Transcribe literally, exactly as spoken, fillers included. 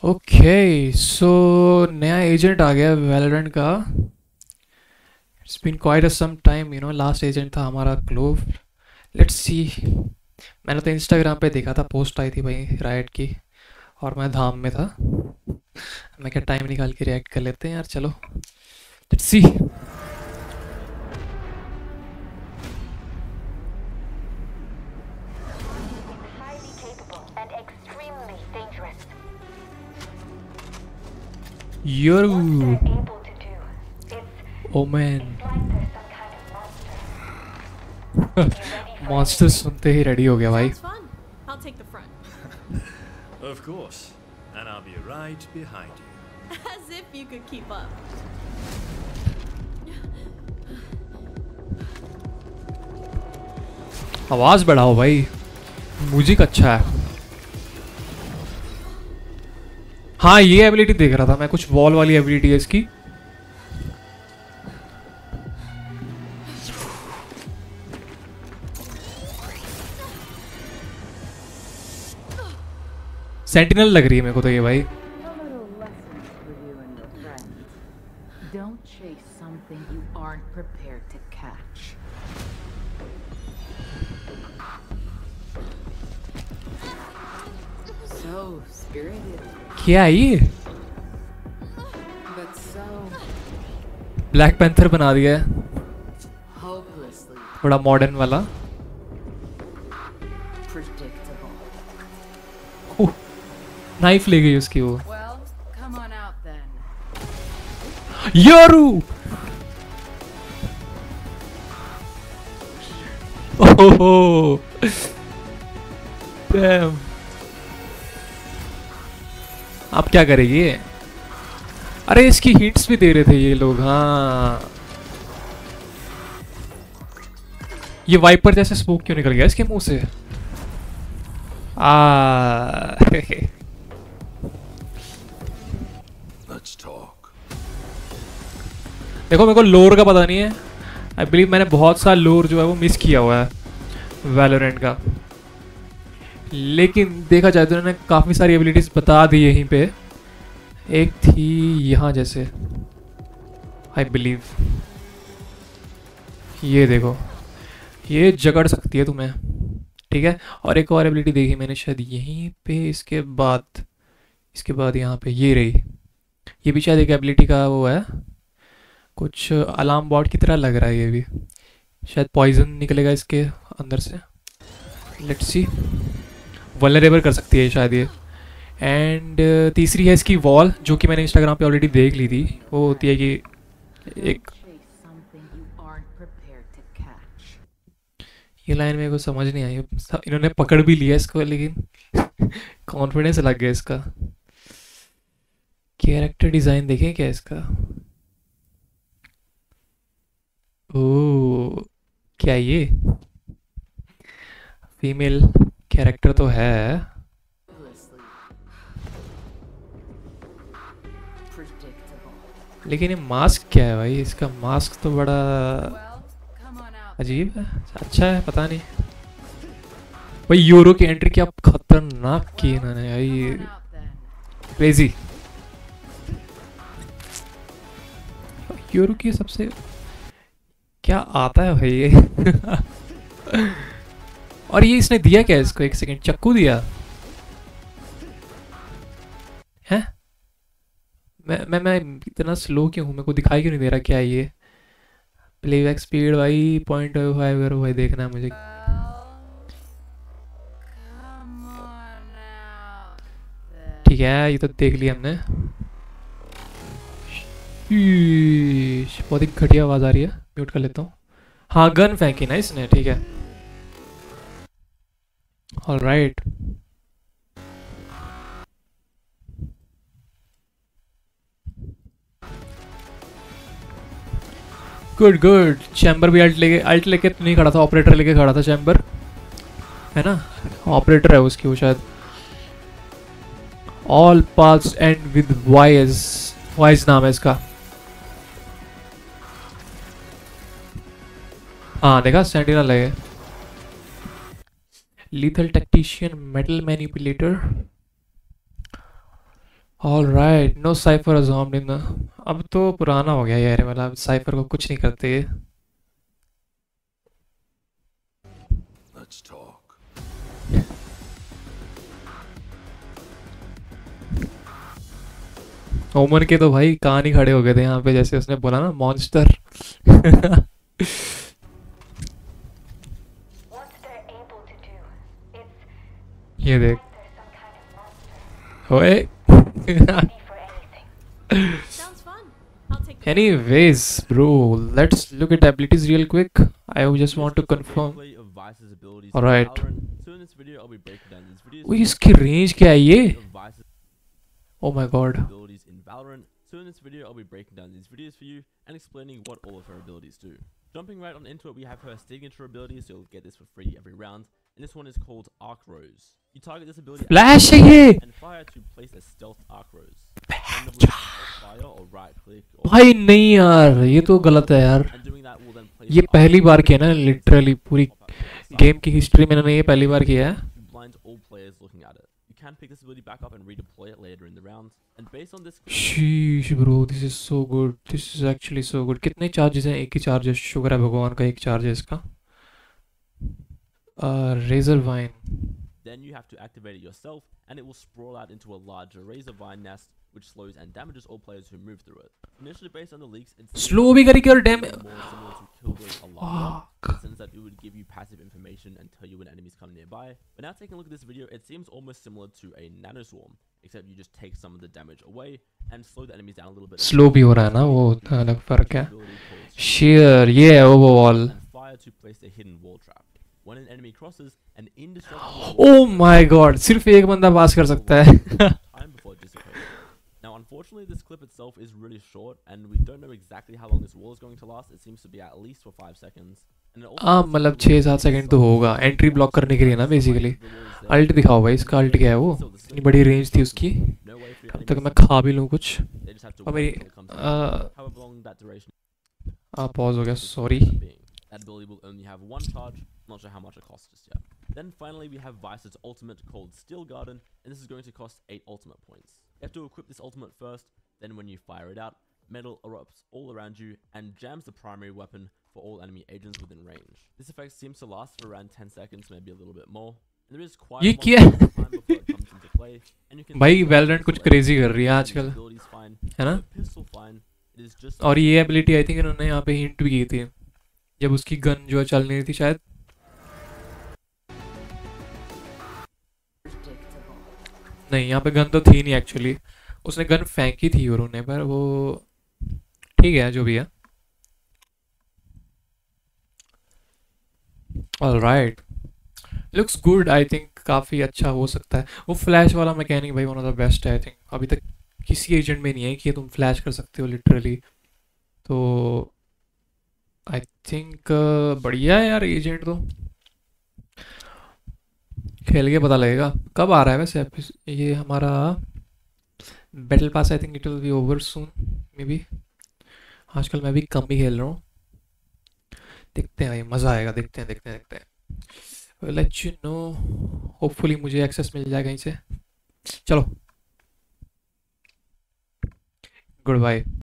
Okay so नया agent आ गया Valorant का। It's been quite a some time, you know last agent था हमारा क्लोव। Let's see. मैंने तो इंस्टाग्राम पे देखा था, पोस्ट आई थी भाई राइट की, और मैं धाम में था। मैं क्या टाइम निकाल के रिएक्ट कर लेते हैं यार, चलो let's see. Highly capable and extremely dangerous. Your What they're able to do, it's Omen. it's like they're some kind of monster. You ready for monster सुनते ही रेडी हो गया भाई। Sounds fun. I'll take the front. Of course. And I'll be right behind you. As if you could keep up. आवाज बढ़ाओ भाई, music अच्छा है। हाँ ये एबिलिटी देख रहा था मैं, कुछ वॉल वाली एबिलिटी है इसकी। सेंटिनल लग रही है मेरे को तो ये भाई। A little lesson for you and your friends. Don't chase something you aren't prepared to catch. So spirited, क्या है ये? but so ब्लैक पैंथर बना दिया है, hopelessly थोड़ा मॉडर्न वाला। predictable. ओह, नाइफ ले गई उसकी वो। Well, come on out then. Yoru. ओहो डैम। अब क्या करेगी ये? अरे इसकी हिंट्स भी दे रहे थे ये लोग। हाँ ये वाइपर जैसे स्मोक क्यों निकल गया इसके मुंह से? आ Let's talk. देखो मेरे को लोर का पता नहीं है। आई बिलीव मैंने बहुत सा लोर जो है वो मिस किया हुआ है वैलोरेंट का, लेकिन देखा जाए तो उन्होंने काफ़ी सारी एबिलिटीज बता दी यहीं पे। एक थी यहाँ जैसे, आई बिलीव ये देखो, ये जकड़ सकती है तुम्हें, ठीक है। और एक और एबिलिटी देखी मैंने शायद यहीं पे, इसके बाद इसके बाद यहाँ पे ये रही। ये भी शायद एक एबिलिटी का वो है, कुछ अलार्म बॉट की तरह लग रहा है ये भी। शायद पॉइजन निकलेगा इसके अंदर से। Let's see. वल्नरेबल कर सकती है शायद ये। एंड तीसरी है इसकी वॉल, जो कि मैंने इंस्टाग्राम पे ऑलरेडी देख ली थी। वो होती है कि एक, Chase something you aren't prepared to catch. ये लाइन मेरे को समझ नहीं आई। इन्होंने पकड़ भी लिया इसको, लेकिन कॉन्फिडेंस लग गया इसका। कैरेक्टर डिज़ाइन देखें क्या इसका? ओह क्या ये फीमेल कैरेक्टर तो है, Hopelessly predictable. लेकिन ये मास्क क्या है भाई? इसका मास्क तो बड़ा Well, come on out. अजीब है। अच्छा है, पता नहीं भाई। यूरो की एंट्री क्या खतरनाक की इन्होंने भाई, Come on out then. Crazy. Yoru की सबसे क्या आता है भाई ये? और ये इसने दिया क्या इसको? एक सेकंड, चक्कू दिया है? मैं मैं मैं इतना स्लो क्यों हूँ? मेरे को दिखाई क्यों नहीं दे रहा क्या है ये? प्लेबैक स्पीड भाई पॉइंट फाइव करो भाई, देखना है मुझे। Well, come on out then. ठीक है ये तो देख लिया हमने। ईश, बहुत ही घटिया आवाज आ रही है, म्यूट कर लेता हूँ। हाँ गन फेंकी ना इसने, ठीक है। Alright good good. चैम्बर भी अल्ट लेके अल्ट लेके तो नहीं खड़ा था, ऑपरेटर लेके खड़ा था चैम्बर, है ना? ऑपरेटर है उसकी वो शायद। All paths end with Vyse, Vyse नाम है इसका। हाँ देखा, सेंटिनल है। Lethal tactician, metal manipulator, all right, no cipher assumed in the. अब तो पुराना हो गया यार ये वाला, साइफर को कुछ नहीं करते ये। Let's talk. ओमन के तो भाई कान ही खड़े हो गए थे यहाँ पे, जैसे उसने बोला ना monster. What's they're able to do? It's ये देख like there's some kind of monster. ओए। Ready for anything. Sounds fun. I'll take the front. Anyways, bro, let's look at abilities real quick. I just want to confirm. Gameplay of Vice's abilities All in right. Valorant. So in this video, I'll be breaking down these videos. ओए इसकी range क्या है ये? of Vice's Oh my god. abilities in Valorant. So in this video, I'll be breaking down these videos for you and explaining what all of her abilities do. Jumping right on into it, we have her signature ability, so you'll get this for free every round. And this one is called Arc Rose. You target this ability at Flash है ये? and fire to place a stealth arc rose. Send the bullet to fire or right click or भाई नहीं यार, ये तो गलत है यार। and doing that will then place ये the पहली arc बार rose किया ना, on the लिटरली पूरी top of the गेम की हिस्ट्री में मैंने ये पहली बार किया है। to blind all players looking at it. You can pick this ability back up and redeploy it later in the round. And based on this, sheesh bro, this is so good, this is actually so good. कितने charges हैं? एक ही charges, शुक्र है भगवान का एक charge है इसका। Razorvine. then you have to activate it yourself, and it will sprawl out into a larger razor vine nest, which slows and damages all players who move through it. Initially, based on the leaks, it's Slow भी करेगी और damn. more similar to Killjoy's Alarm, in the sense that it would give you passive information and tell you when enemies come nearby. But now taking a look at this video, it seems almost similar to a nanoswarm, except you just take some of the damage away and slow the enemies down a little bit. Slow भी हो रहा है ना, वो अलग फर्क है। Ability called shear, ये है overall. and fire to place a hidden wall trap. When an enemy crosses, an indestructible wall oh my god, सिर्फ एक बंदा पास कर सकता है। time before it dissipates. Now, unfortunately, this clip itself is really short, and we don't know exactly how long this wall is going to last. It seems to be at least for five seconds. And it also हाँ has मतलब the छः सात second तो होगा entry block करने के लिए ना बेसिकली। अल्ट दिखाओ भाई, इसका अल्ट क्या है? वो इतनी बड़ी रेंज थी उसकी। no way for your कब तक enemies मैं to खा भी लूँ कुछ। They just have to और wait मेरी until it comes uh, out. However long that duration uh pause हो गया, is sorry. for the time being. That ability will only have one charge. Not sure how much it costs just yet. Then finally, we have Vice's ultimate called Steel Garden, and this is going to cost eight ultimate points. You have to equip this ultimate first. Then when you fire it out, metal erupts all around you and jams the primary weapon for all enemy agents within range. This effect seems to last for around ten seconds, maybe a little bit more. And there is quite ये a long क्या? time before it comes into play. And you can भाई see the Valorant कुछ pistol crazy कर रही है and आजकल, the ability's fine. है ना? The pistol fine. It is just और ये एबिलिटी आई थिंक इन्होंने यहाँ पे हिंट भी की थी, जब उसकी गन जो है चल नहीं रही थी शायद। Predictable. नहीं, यहाँ पे गन तो थी नहीं एक्चुअली, उसने गन फेंकी थी और उन्हें, पर वो ठीक है जो भी है। Alright, looks good, I think काफ़ी अच्छा हो सकता है। वो फ्लैश वाला मैकेनिक भाई वन ऑफ द बेस्ट है आई थिंक। अभी तक किसी एजेंट में नहीं है कि तुम फ्लैश कर सकते हो लिटरली, तो आई थिंक बढ़िया है यार एजेंट तो। खेल के पता लगेगा कब आ रहा है वैसे एपिस- ये हमारा battle pass. I think it will be over soon maybe. आजकल मैं भी कम ही खेल रहा हूँ, देखते हैं भाई, मज़ा आएगा, देखते हैं देखते हैं देखते हैं। लेट यू नो, होपफुली मुझे एक्सेस मिल जाए कहीं से। चलो, गुड बाय।